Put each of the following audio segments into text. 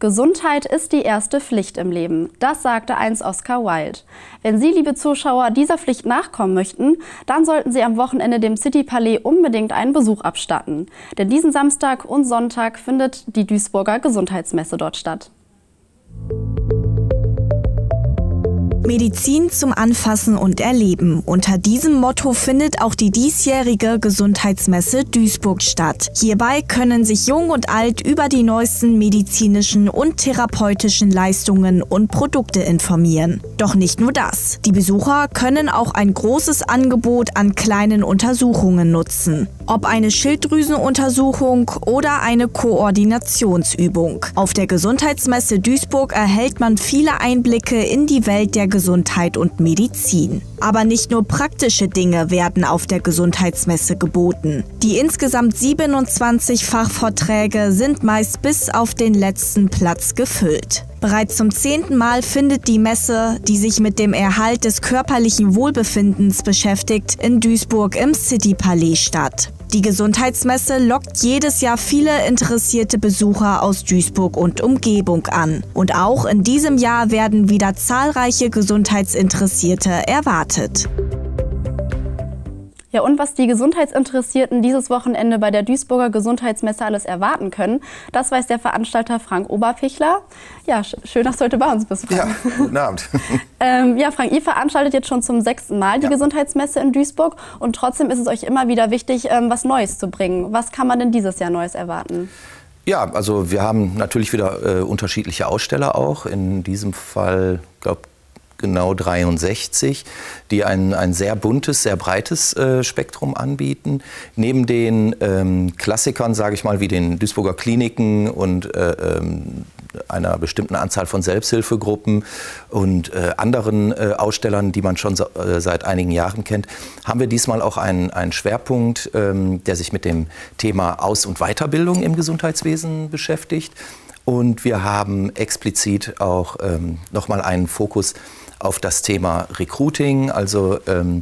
Gesundheit ist die erste Pflicht im Leben. Das sagte einst Oscar Wilde. Wenn Sie, liebe Zuschauer, dieser Pflicht nachkommen möchten, dann sollten Sie am Wochenende dem City Palais unbedingt einen Besuch abstatten. Denn diesen Samstag und Sonntag findet die Duisburger Gesundheitsmesse dort statt. Medizin zum Anfassen und Erleben. Unter diesem Motto findet auch die diesjährige Gesundheitsmesse Duisburg statt. Hierbei können sich Jung und Alt über die neuesten medizinischen und therapeutischen Leistungen und Produkte informieren. Doch nicht nur das. Die Besucher können auch ein großes Angebot an kleinen Untersuchungen nutzen. Ob eine Schilddrüsenuntersuchung oder eine Koordinationsübung. Auf der Gesundheitsmesse Duisburg erhält man viele Einblicke in die Welt der Gesundheit und Medizin. Aber nicht nur praktische Dinge werden auf der Gesundheitsmesse geboten. Die insgesamt 27 Fachvorträge sind meist bis auf den letzten Platz gefüllt. Bereits zum 10. Mal findet die Messe, die sich mit dem Erhalt des körperlichen Wohlbefindens beschäftigt, in Duisburg im City Palais statt. Die Gesundheitsmesse lockt jedes Jahr viele interessierte Besucher aus Duisburg und Umgebung an. Und auch in diesem Jahr werden wieder zahlreiche Gesundheitsinteressierte erwartet. Ja, und was die Gesundheitsinteressierten dieses Wochenende bei der Duisburger Gesundheitsmesse alles erwarten können, das weiß der Veranstalter Frank Oberpichler. Ja, schön, dass du heute bei uns bist, Frank. Ja, guten Abend. Ja, Frank, ihr veranstaltet jetzt schon zum 6. Mal die Gesundheitsmesse in Duisburg und trotzdem ist es euch immer wieder wichtig, was Neues zu bringen. Was kann man denn dieses Jahr Neues erwarten? Ja, also wir haben natürlich wieder unterschiedliche Aussteller auch. In diesem Fall, glaube genau 63, die ein sehr buntes, sehr breites Spektrum anbieten. Neben den Klassikern, sage ich mal, wie den Duisburger Kliniken und einer bestimmten Anzahl von Selbsthilfegruppen und anderen Ausstellern, die man schon seit einigen Jahren kennt, haben wir diesmal auch einen Schwerpunkt, der sich mit dem Thema Aus- und Weiterbildung im Gesundheitswesen beschäftigt. Und wir haben explizit auch nochmal einen Fokus auf das Thema Recruiting, also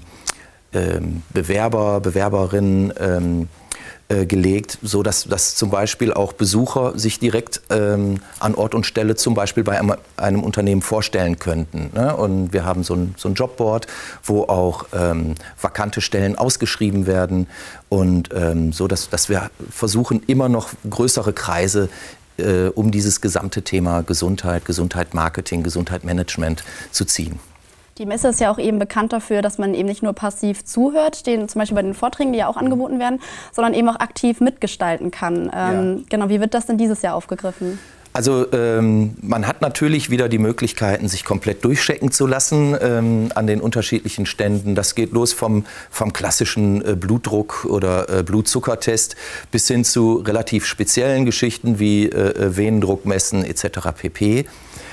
Bewerber, Bewerberinnen gelegt, so dass zum Beispiel auch Besucher sich direkt an Ort und Stelle zum Beispiel bei einem Unternehmen vorstellen könnten. Ne? Und wir haben so ein Jobboard, wo auch vakante Stellen ausgeschrieben werden und so dass wir versuchen, immer noch größere Kreise um dieses gesamte Thema Gesundheit, Gesundheit-Marketing, Gesundheit-Management zu ziehen. Die Messe ist ja auch eben bekannt dafür, dass man eben nicht nur passiv zuhört, zum Beispiel bei den Vorträgen, die ja auch angeboten werden, sondern eben auch aktiv mitgestalten kann. Genau, wie wird das denn dieses Jahr aufgegriffen? Also man hat natürlich wieder die Möglichkeiten, sich komplett durchchecken zu lassen an den unterschiedlichen Ständen. Das geht los vom klassischen Blutdruck- oder Blutzuckertest bis hin zu relativ speziellen Geschichten wie Venendruck messen etc. pp.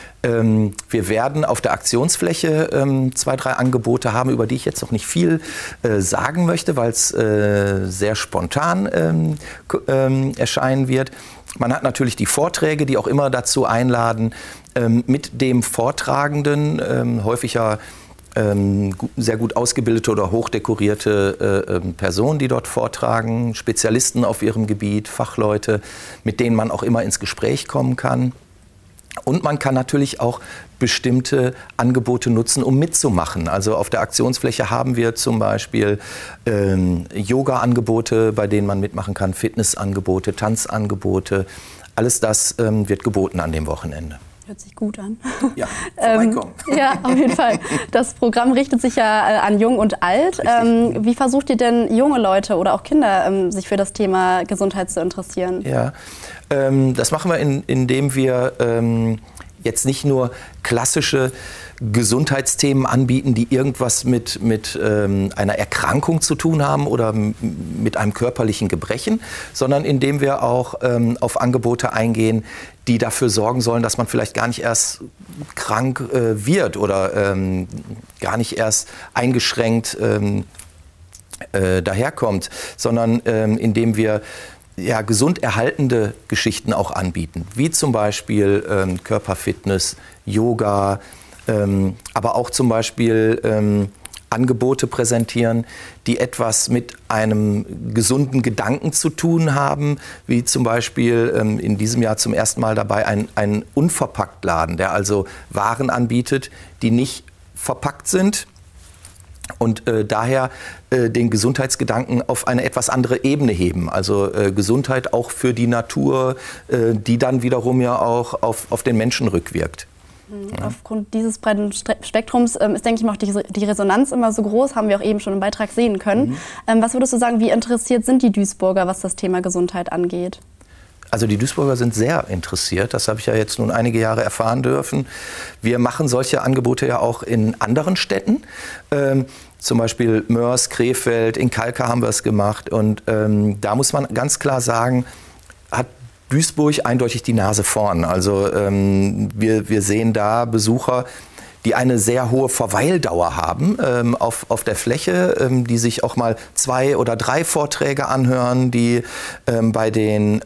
Wir werden auf der Aktionsfläche 2, 3 Angebote haben, über die ich jetzt noch nicht viel sagen möchte, weil es sehr spontan erscheinen wird. Man hat natürlich die Vorträge, die auch immer dazu einladen, mit dem Vortragenden, häufig ja sehr gut ausgebildete oder hochdekorierte Personen, die dort vortragen, Spezialisten auf ihrem Gebiet, Fachleute, mit denen man auch immer ins Gespräch kommen kann. Und man kann natürlich auch bestimmte Angebote nutzen, um mitzumachen. Also auf der Aktionsfläche haben wir zum Beispiel Yoga-Angebote, bei denen man mitmachen kann, Fitnessangebote, Tanzangebote. Alles das wird geboten an dem Wochenende. Hört sich gut an. Ja, vorbeikommen. Ja, auf jeden Fall. Das Programm richtet sich ja an Jung und Alt. Wie versucht ihr denn junge Leute oder auch Kinder, sich für das Thema Gesundheit zu interessieren? Ja, das machen wir, indem wir jetzt nicht nur klassische Gesundheitsthemen anbieten, die irgendwas mit einer Erkrankung zu tun haben oder mit einem körperlichen Gebrechen, sondern indem wir auch auf Angebote eingehen, die dafür sorgen sollen, dass man vielleicht gar nicht erst krank wird oder gar nicht erst eingeschränkt daherkommt, sondern indem wir gesund erhaltende Geschichten auch anbieten, wie zum Beispiel Körperfitness, Yoga, aber auch zum Beispiel Angebote präsentieren, die etwas mit einem gesunden Gedanken zu tun haben, wie zum Beispiel in diesem Jahr zum ersten Mal dabei ein Unverpacktladen, der also Waren anbietet, die nicht verpackt sind und daher den Gesundheitsgedanken auf eine etwas andere Ebene heben. Also Gesundheit auch für die Natur, die dann wiederum ja auch auf den Menschen rückwirkt. Aufgrund dieses breiten Spektrums ist, denke ich mal, auch die Resonanz immer so groß, haben wir auch eben schon im Beitrag sehen können. Was würdest du sagen, wie interessiert sind die Duisburger, was das Thema Gesundheit angeht? Also die Duisburger sind sehr interessiert, das habe ich ja jetzt nun einige Jahre erfahren dürfen. Wir machen solche Angebote ja auch in anderen Städten, zum Beispiel Moers, Krefeld, in Kalkar haben wir es gemacht. Und da muss man ganz klar sagen, hat Duisburg eindeutig die Nase vorn. Also wir sehen da Besucher, die eine sehr hohe Verweildauer haben auf der Fläche, die sich auch mal 2 oder 3 Vorträge anhören, die bei den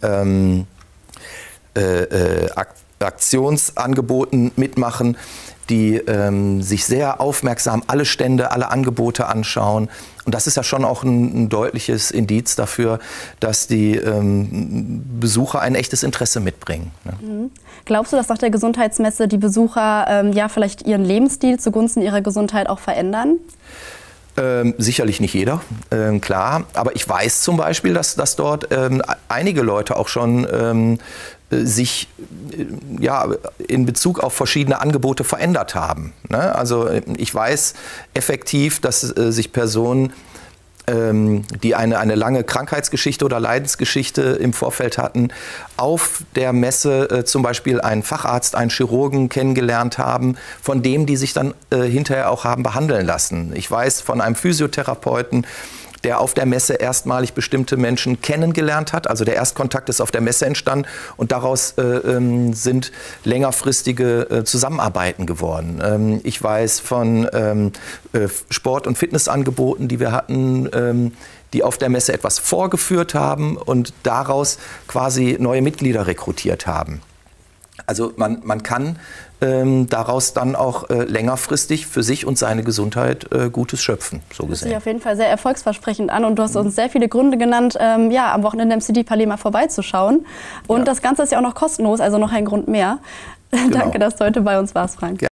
Aktionsangeboten mitmachen, die sich sehr aufmerksam alle Stände, alle Angebote anschauen. Und das ist ja schon auch ein deutliches Indiz dafür, dass die Besucher ein echtes Interesse mitbringen. Ne? Glaubst du, dass nach der Gesundheitsmesse die Besucher ja vielleicht ihren Lebensstil zugunsten ihrer Gesundheit auch verändern? Sicherlich nicht jeder, klar. Aber ich weiß zum Beispiel, dass dort einige Leute auch schon sich ja, in Bezug auf verschiedene Angebote verändert haben. Ne? Also ich weiß effektiv, dass sich Personen, die eine lange Krankheitsgeschichte oder Leidensgeschichte im Vorfeld hatten, auf der Messe zum Beispiel einen Facharzt, einen Chirurgen kennengelernt haben, von dem die sich dann hinterher auch haben behandeln lassen. Ich weiß von einem Physiotherapeuten, der auf der Messe erstmalig bestimmte Menschen kennengelernt hat. Also der Erstkontakt ist auf der Messe entstanden und daraus sind längerfristige Zusammenarbeiten geworden. Ich weiß von Sport- und Fitnessangeboten, die wir hatten, die auf der Messe etwas vorgeführt haben und daraus quasi neue Mitglieder rekrutiert haben. Also man kann daraus dann auch längerfristig für sich und seine Gesundheit Gutes schöpfen, so gesehen. Das hört sich auf jeden Fall sehr erfolgsversprechend an und du hast uns sehr viele Gründe genannt, ja, am Wochenende im City Palais mal vorbeizuschauen. Und das Ganze ist ja auch noch kostenlos, also noch ein Grund mehr. Genau. Danke, dass du heute bei uns warst, Frank.